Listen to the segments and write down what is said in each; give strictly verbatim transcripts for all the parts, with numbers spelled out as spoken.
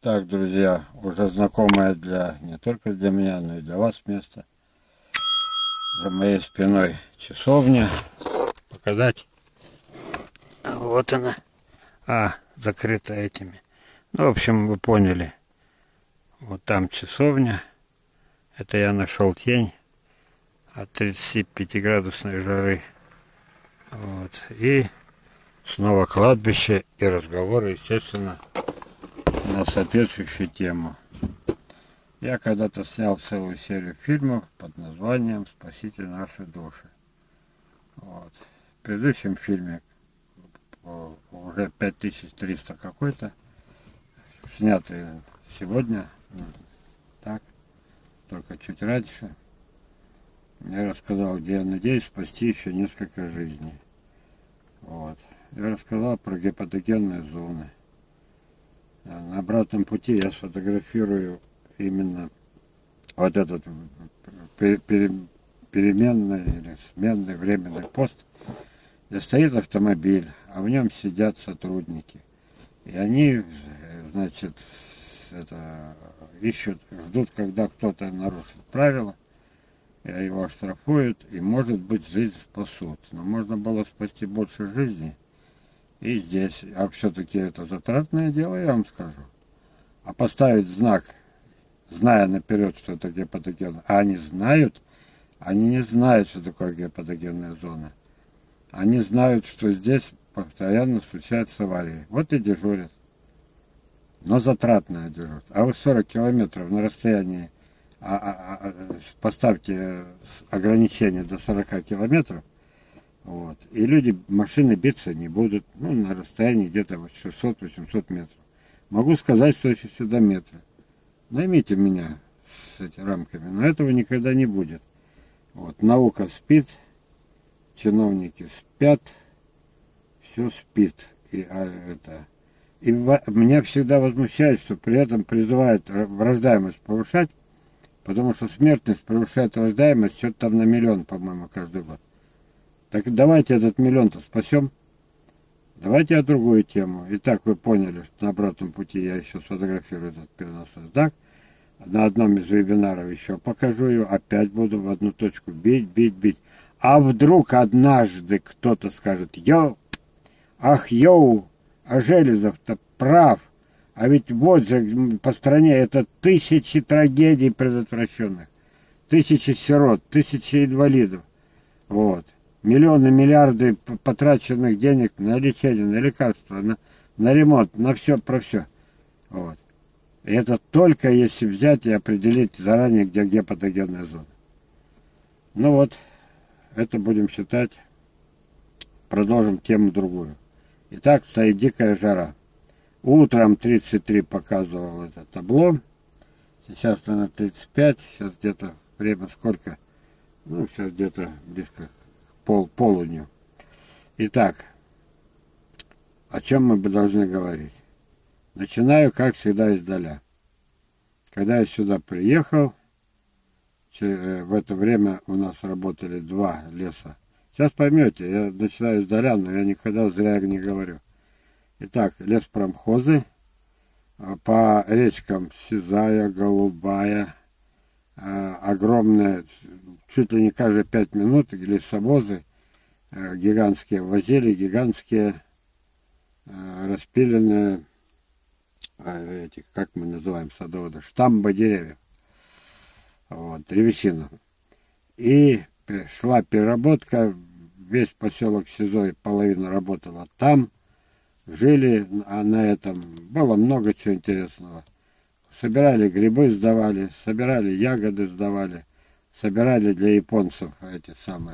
Так, друзья, уже знакомое для не только для меня, но и для вас место. За моей спиной часовня. Показать? Вот она. А, закрыта этими. Ну, в общем, вы поняли. Вот там часовня. Это я нашел тень от тридцатипятиградусной жары. Вот. И снова кладбище и разговоры, естественно, на соответствующую тему. Я когда-то снял целую серию фильмов под названием «Спасите наши души». Вот. В предыдущем фильме уже пять тысяч триста какой-то, снятый сегодня, так, только чуть раньше, я рассказал, где я надеюсь спасти еще несколько жизней. Вот. Я рассказал про гипотогенные зоны. На обратном пути я сфотографирую именно вот этот пере, пере, переменный или сменный временный пост, где стоит автомобиль, а в нем сидят сотрудники. И они, значит, это, ищут, ждут, когда кто-то нарушит правила, и его оштрафуют, и, может быть, жизнь спасут. Но можно было спасти больше жизней. И здесь, а все-таки это затратное дело, я вам скажу. А поставить знак, зная наперед, что это гипотогенная, а они знают, они не знают, что такое гипотогенная зона. Они знают, что здесь постоянно случаются аварии. Вот и дежурят. Но затратное дежурство. А вы сорок километров на расстоянии, а, а, а, поставьте ограничение до сорока километров, вот. И люди, машины биться не будут, ну, на расстоянии где-то шестьсот-восемьсот метров. Могу сказать, что еще сюда метры. Наймите меня с этими рамками, но этого никогда не будет. Вот. Наука спит, чиновники спят, все спит. И, а, это, и в, меня всегда возмущает, что при этом призывают рождаемость повышать, потому что смертность повышает рождаемость что-то там на миллион, по-моему, каждый год. Так давайте этот миллион-то спасем. Давайте я другую тему. Итак, вы поняли, что на обратном пути я еще сфотографирую этот переносной знак. На одном из вебинаров еще покажу ее. Опять буду в одну точку бить, бить, бить. А вдруг однажды кто-то скажет: йоу, ах, йоу, а Железов-то прав. А ведь вот же по стране это тысячи трагедий предотвращенных. Тысячи сирот, тысячи инвалидов. Вот. Миллионы, миллиарды потраченных денег на лечение, на лекарства, на, на ремонт, на все про все. Вот. И это только если взять и определить заранее, где гипотогенная зона. Ну вот, это будем считать, продолжим тему другую. Итак, стоит дикая жара. Утром тридцать три показывал это табло. Сейчас, наверное, тридцать пять. Сейчас где-то время сколько? Ну, сейчас где-то близко к Пол, полудню. Итак, о чем мы бы должны говорить? Начинаю, как всегда, издаля. Когда я сюда приехал, в это время у нас работали два леса. Сейчас поймете, я начинаю издаля, но я никогда зря не говорю. Итак, леспромхозы, по речкам Сизая, Голубая, огромная, чуть ли не каждые пять минут лесовозы гигантские возили, гигантские распиленные, эти, как мы называем садоводы, штамбы деревьев, вот, древесину. И шла переработка, весь поселок Сизой, половина работала там, жили а на этом, было много чего интересного. Собирали грибы, сдавали, собирали ягоды, сдавали, собирали для японцев эти самые,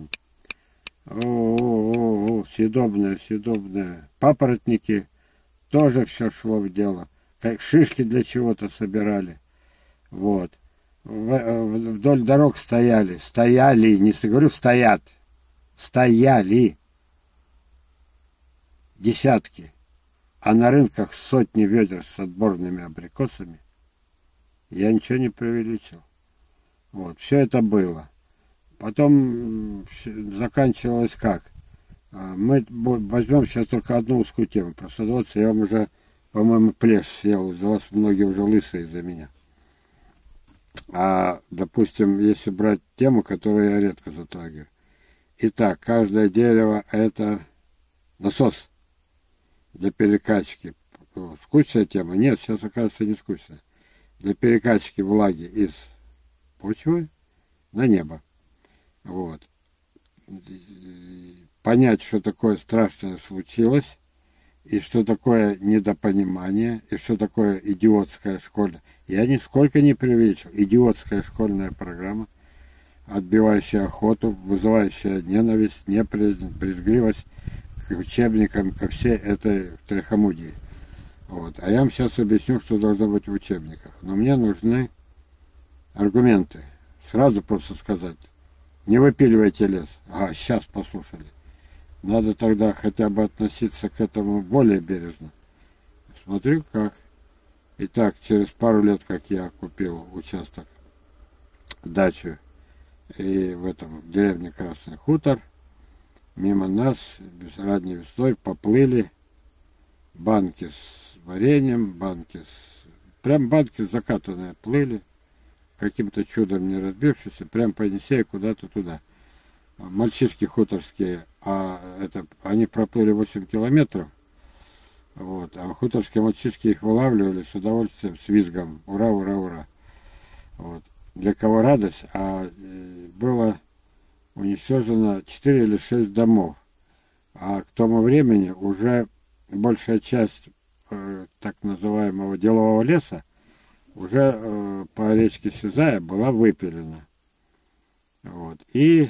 о-о-о-о, съедобные, съедобные папоротники, тоже все шло в дело, как шишки для чего-то собирали, вот, вдоль дорог стояли, стояли, не говорю стоят, стояли десятки. А на рынках сотни ведер с отборными абрикосами. Я ничего не преувеличил. Вот, все это было. Потом заканчивалось как? Мы возьмем сейчас только одну узкую тему. Про садоводство я вам уже по-моему, плешь съел. За вас многие уже лысые из-за меня. А, допустим, если брать тему, которую я редко затрагиваю. Итак, каждое дерево – это насос для перекачки. Скучная тема? Нет, сейчас оказывается не скучная. Для перекачки влаги из почвы на небо. Вот. Понять, что такое страшное случилось, и что такое недопонимание, и что такое идиотская школьная. Я нисколько не преувеличил. Идиотская школьная программа, отбивающая охоту, вызывающая ненависть, неприязнь, брезгливость к учебникам, ко всей этой трихомудии. Вот. А я вам сейчас объясню, что должно быть в учебниках. Но мне нужны аргументы. Сразу просто сказать. Не выпиливайте лес. Ага, сейчас послушали. Надо тогда хотя бы относиться к этому более бережно. Смотрю, как. Итак, через пару лет, как я купил участок, дачу, и в этом в деревне Красный Хутор, мимо нас ранней весной поплыли банки с вареньем, банки с... Прям банки закатанные плыли, каким-то чудом не разбившиеся, прям по Енисею куда-то туда. Мальчишки хуторские, а это, они проплыли восемь километров, вот, а хуторские мальчишки их вылавливали с удовольствием, с визгом. Ура, ура, ура. Вот. Для кого радость, а было уничтожено четыре или шесть домов. А к тому времени уже большая часть э, так называемого делового леса уже э, по речке Сизая была выпилена. Вот. И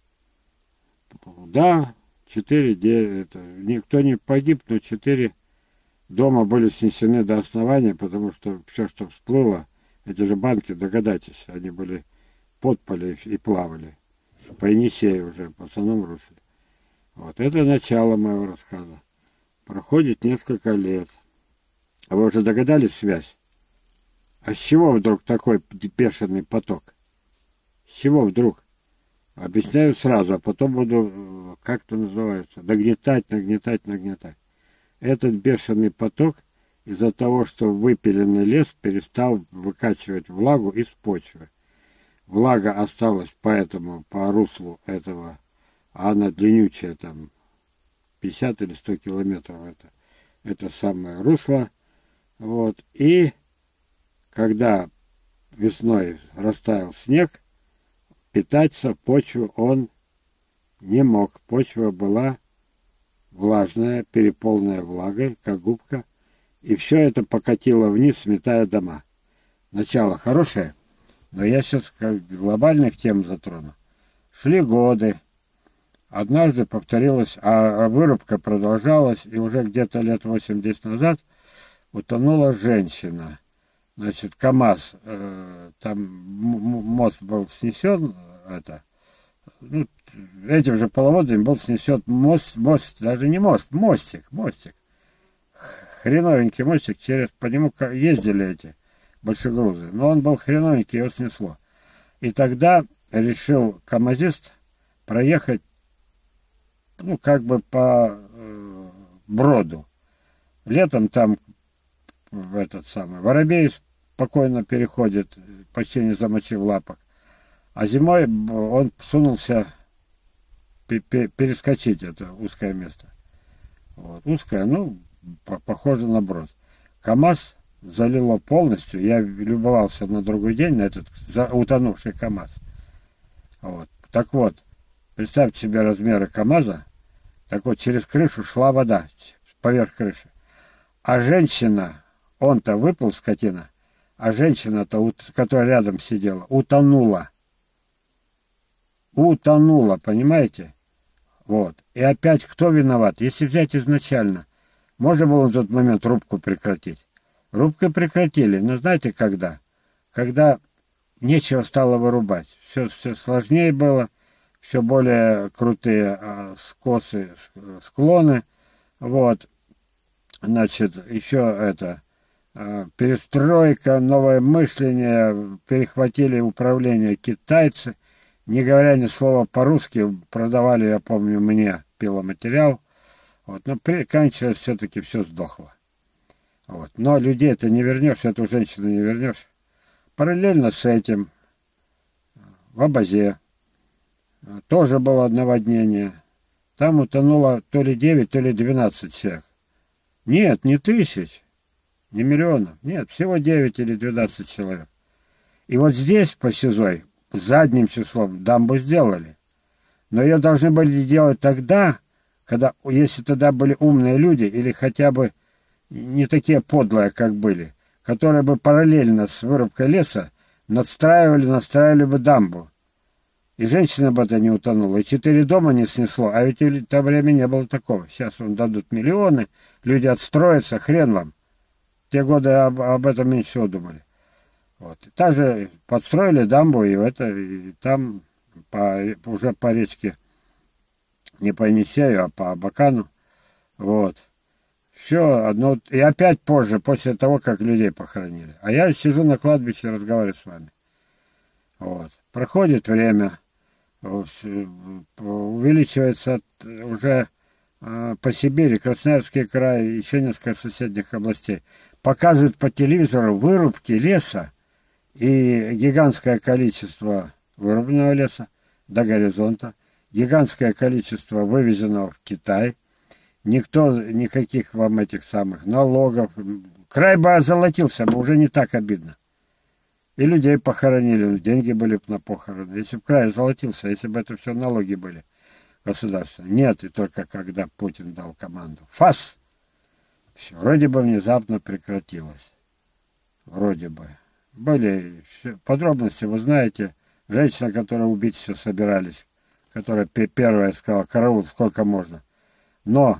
да, четыре, это, никто не погиб, но четыре дома были снесены до основания, потому что все, что всплыло, эти же банки, догадайтесь, они были под поле и плавали. По Енисею уже, по основном русле. Вот, это начало моего рассказа. Проходит несколько лет. А вы уже догадались связь? А с чего вдруг такой бешеный поток? С чего вдруг? Объясняю сразу, а потом буду, как это называется, нагнетать, нагнетать, нагнетать. Этот бешеный поток из-за того, что выпиленный лес перестал выкачивать влагу из почвы. Влага осталась поэтому по руслу этого, а она длиннючая, там пятьдесят или сто километров это, это самое русло. Вот. И когда весной растаял снег, питаться почву он не мог. Почва была влажная, переполненная влагой, как губка, и все это покатило вниз, сметая дома. Начало хорошее, но я сейчас как глобальных тем затрону. Шли годы, однажды повторилась, а, а вырубка продолжалась, и уже где-то лет восемь-десять назад утонула женщина. Значит, КамАЗ, э, там мост был снесен, это, ну, этим же половодьем был снесен мост, мост, даже не мост, мостик, мостик. Хреновенький мостик, через, по нему ездили эти большегрузы, но он был хреновенький, его снесло. И тогда решил камазист проехать, ну, как бы по э, броду. Летом там в этот самый воробей спокойно переходит, почти не замочив лапок. А зимой он сунулся перескочить это узкое место. Вот. Узкое, ну, похоже на брод. КамАЗ залило полностью. Я любовался на другой день на этот утонувший КамАЗ. Вот. Так вот, представьте себе размеры КамАЗа. Так вот, через крышу шла вода, поверх крыши. А женщина, он-то выплыл, скотина, а женщина-то, которая рядом сидела, утонула. Утонула, понимаете? Вот. И опять кто виноват? Если взять изначально, можно было в тот момент рубку прекратить. Рубку прекратили, но знаете когда? Когда нечего стало вырубать. Все, все сложнее было, все более крутые а, скосы, склоны. Вот. Значит, еще это, а, перестройка, новое мышление, перехватили управление китайцы. Не говоря ни слова по-русски, продавали, я помню, мне пиломатериал. Вот, но кончилось все-таки все сдохло. Вот. Но людей это не вернешь, эту женщину не вернешь. Параллельно с этим в Абазе тоже было наводнение. Там утонуло то ли девять, то ли двенадцать человек. Нет, не тысяч, не миллионов. Нет, всего девять или двенадцать человек. И вот здесь, по Сизой, задним числом дамбу сделали. Но ее должны были делать тогда, когда, если тогда были умные люди, или хотя бы не такие подлые, как были, которые бы параллельно с вырубкой леса надстраивали, настраивали бы дамбу. И женщина бы это не утонула, и четыре дома не снесло, а ведь в то время не было такого. Сейчас вам дадут миллионы, люди отстроятся, хрен вам. В те годы об, об этом меньше всего думали. Вот. И также подстроили дамбу, и, это, и там по, уже по речке, не по Енисею, а по Абакану. Вот. Все одно. И опять позже, после того, как людей похоронили. А я сижу на кладбище и разговариваю с вами. Вот. Проходит время, увеличивается уже по Сибири, Красноярский край, еще несколько соседних областей. Показывают по телевизору вырубки леса и гигантское количество вырубленного леса до горизонта, гигантское количество вывезенного в Китай. Никто, никаких вам этих самых налогов. Край бы озолотился, бы уже не так обидно. И людей похоронили, деньги были на похороны. Если бы край золотился, если бы это все налоги были государственные. Нет, и только когда Путин дал команду. Фас! Все, вроде бы внезапно прекратилось. Вроде бы. Были подробности, вы знаете, женщина, которая убить все собирались, которая первая сказала, караул, сколько можно. Но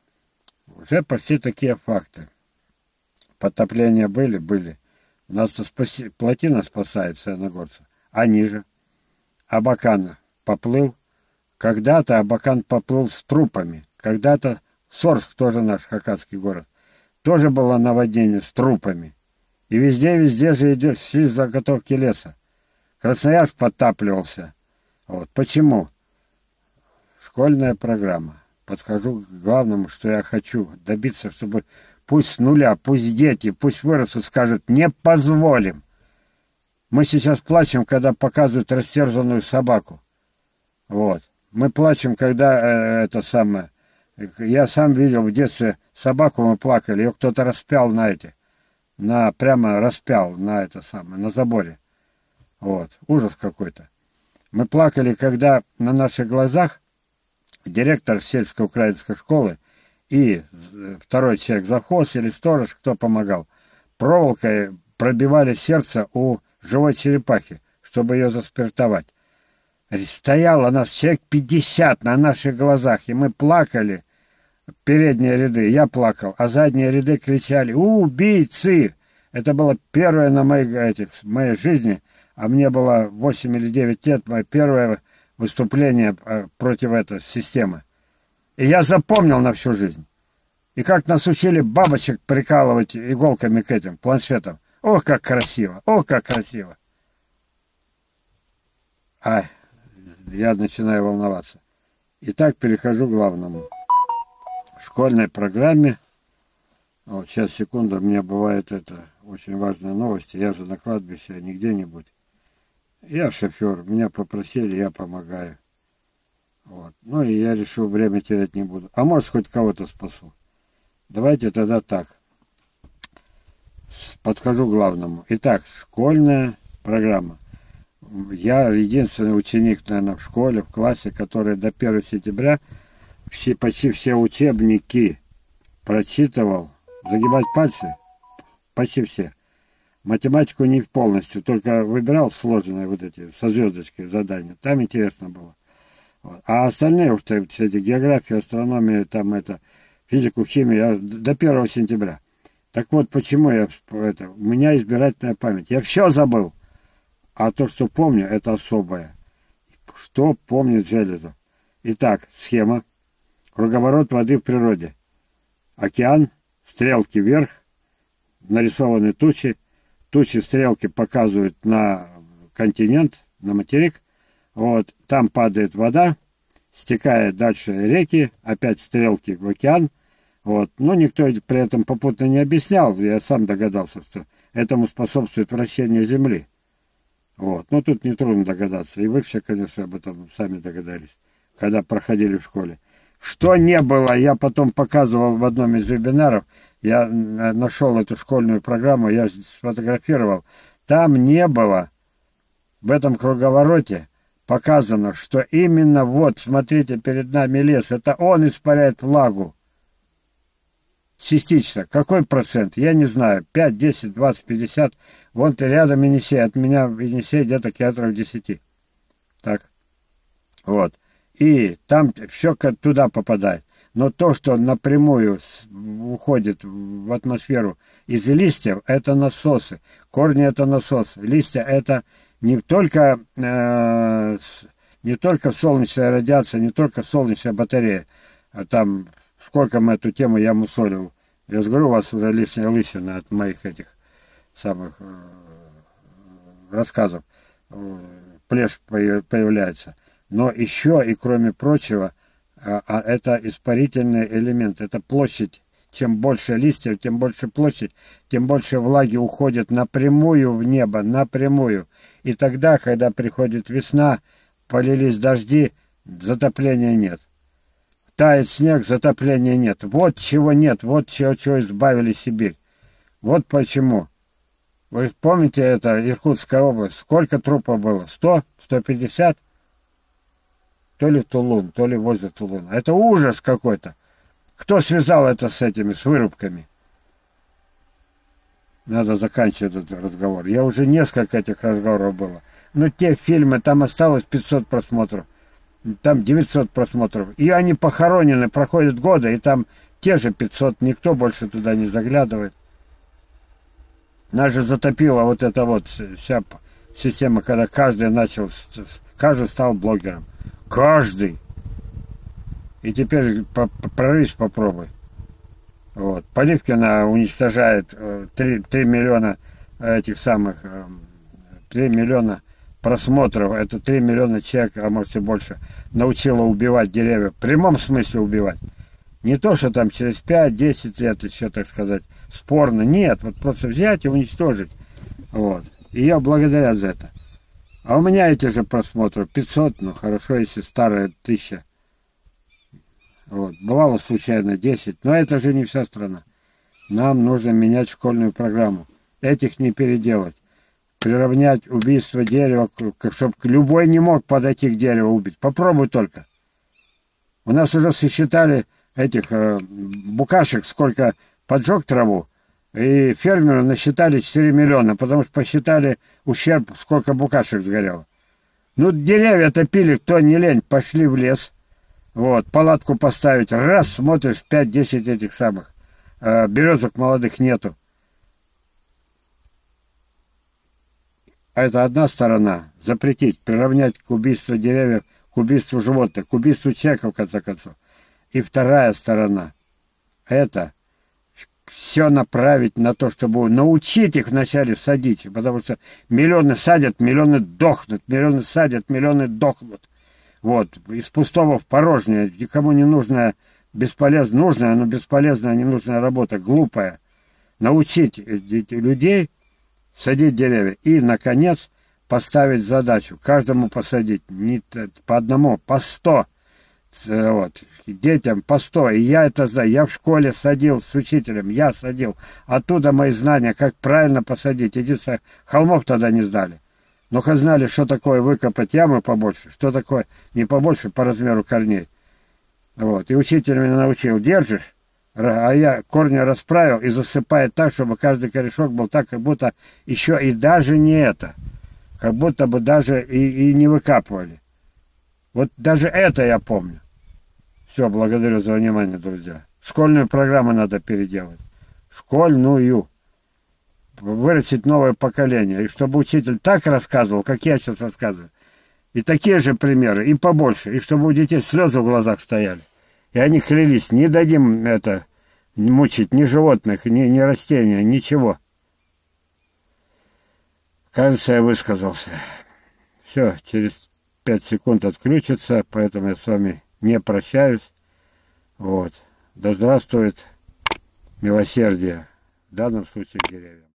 уже почти такие факты. Потопления были, были. У нас спаси... плотина спасает саяногорца, а ниже. Абакан поплыл. Когда-то Абакан поплыл с трупами. Когда-то Сорск, тоже наш хакасский город, тоже было наводнение с трупами. И везде-везде же идет шли заготовки леса. Красноярск подтапливался. Вот. Почему? Школьная программа. Подхожу к главному, что я хочу добиться, чтобы пусть с нуля, пусть дети, пусть вырастут, скажут, не позволим. Мы сейчас плачем, когда показывают растерзанную собаку. Вот. Мы плачем, когда э, это самое... Я сам видел в детстве собаку, мы плакали, ее кто-то распял на эти, на, прямо распял на это самое, на заборе. Вот. Ужас какой-то. Мы плакали, когда на наших глазах директор сельско-украинской школы и второй человек, завхоз или сторож, кто помогал, проволокой пробивали сердце у живой черепахи, чтобы ее заспиртовать. Стояло нас человек пятьдесят на наших глазах, и мы плакали, передние ряды, я плакал, а задние ряды кричали «Убийцы!». Это было первое на моей, этих, моей жизни, а мне было восемь или девять лет, мое первое выступление против этой системы. И я запомнил на всю жизнь. И как нас учили бабочек прикалывать иголками к этим планшетам. Ох, как красиво! Ох, как красиво! Ай, я начинаю волноваться. Итак, перехожу к главному. В школьной программе, вот сейчас, секунду, у меня бывает это очень важные новости. Я же на кладбище, а не где-нибудь. Я шофер, меня попросили, я помогаю. Вот. Ну и я решил, время терять не буду. А может, хоть кого-то спасу. Давайте тогда так. Подхожу к главному. Итак, школьная программа. Я единственный ученик, наверное, в школе, в классе, который до первого сентября все, почти все учебники прочитывал. Загибать пальцы? Почти все. Математику не полностью, только выбирал сложные вот эти, со звездочкой задания. Там интересно было. Вот. А остальные уж все эти география, астрономия, там это, физику, химию, я до первого сентября. Так вот, почему я, это, у меня избирательная память. Я все забыл. А то, что помню, это особое. Что помнит Железов? Итак, схема. Круговорот воды в природе. Океан, стрелки вверх, нарисованы тучи. Тучи, стрелки показывают на континент, на материк. Вот, там падает вода, стекает дальше реки, опять стрелки в океан. Вот. Но никто при этом попутно не объяснял, я сам догадался, что этому способствует вращение Земли. Вот. Но тут нетрудно догадаться. И вы все, конечно, об этом сами догадались, когда проходили в школе. Что не было, я потом показывал в одном из вебинаров, я нашел эту школьную программу, я сфотографировал. Там не было, в этом круговороте, показано, что именно вот, смотрите, перед нами лес, это он испаряет влагу. Частично. Какой процент? Я не знаю. пять, десять, двадцать, пятьдесят. Вон ты рядом Енисей. От меня в Енисей где-то километров десять. Так. Вот. И там все туда попадает. Но то, что напрямую уходит в атмосферу из листьев, это насосы. Корни это насосы. Листья это не только, э, не только солнечная радиация, не только солнечная батарея. А там сколько мы эту тему я мусорил. Я же говорю, у вас уже лишняя лысина от моих этих самых э, рассказов. Э, плешь появляется. Но еще и кроме прочего, э, э, это испарительный элемент. Это площадь. Чем больше листьев, тем больше площадь, тем больше влаги уходит напрямую в небо, напрямую. И тогда, когда приходит весна, полились дожди, затопления нет. Тает снег, затопления нет. Вот чего нет, вот чего, чего избавили Сибирь. Вот почему. Вы помните, это Иркутская область, сколько трупов было? сто? сто пятьдесят? То ли Тулун, то ли возле Тулуна. Это ужас какой-то. Кто связал это с этими, с вырубками? Надо заканчивать этот разговор. Я уже несколько этих разговоров было. Но те фильмы, там осталось пятьсот просмотров. Там девятьсот просмотров. И они похоронены, проходят годы, и там те же пятьсот. Никто больше туда не заглядывает. Нас же затопила вот эта вот вся система, когда каждый начал, каждый стал блогером. Каждый. И теперь прорвись, попробуй. Вот. Поливкина уничтожает три миллиона этих самых, три миллиона просмотров. Это три миллиона человек, а может и больше, научила убивать деревья. В прямом смысле убивать. Не то, что там через пять-десять лет еще, так сказать, спорно. Нет, вот просто взять и уничтожить. Вот. И я благодаря за это. А у меня эти же просмотры пятьсот, ну хорошо, если старая тысяча. Вот. Бывало случайно десять, но это же не вся страна. Нам нужно менять школьную программу. Этих не переделать. Приравнять убийство дерева, чтобы любой не мог подойти к дереву убить. Попробуй только. У нас уже сосчитали этих э, букашек, сколько поджег траву, и фермеры насчитали четыре миллиона, потому что посчитали ущерб, сколько букашек сгорело. Ну, деревья топили, кто не лень, пошли в лес. Вот, палатку поставить, раз, смотришь, пять-десять этих самых э, березок молодых нету. А это одна сторона. Запретить, приравнять к убийству деревьев, к убийству животных, к убийству человека, в конце концов. И вторая сторона. Это все направить на то, чтобы научить их вначале садить. Потому что миллионы садят, миллионы дохнут, миллионы садят, миллионы дохнут. Вот, из пустого в порожнее, никому не нужная, бесполезная, нужная, но бесполезная, ненужная работа, глупая. Научить людей садить деревья. И, наконец, поставить задачу, каждому посадить, не по одному, по сто, вот, детям по сто. И я это знаю, я в школе садил с учителем, я садил. Оттуда мои знания, как правильно посадить. Единственное, холмов тогда не сдали. Но хоть знали, что такое выкопать ямы побольше, что такое не побольше, по размеру корней. Вот. И учитель меня научил, держишь, а я корни расправил и засыпает так, чтобы каждый корешок был так, как будто еще и даже не это, как будто бы даже и, и не выкапывали. Вот даже это я помню. Все, благодарю за внимание, друзья. Школьную программу надо переделать. Школьную. Вырастить новое поколение. И чтобы учитель так рассказывал, как я сейчас рассказываю. И такие же примеры, и побольше. И чтобы у детей слезы в глазах стояли. И они клялись, не дадим это мучить ни животных, ни, ни растения, ничего. Кажется, я высказался. Все, через пять секунд отключится, поэтому я с вами не прощаюсь. Вот. Да здравствует милосердия, в данном случае к деревьям.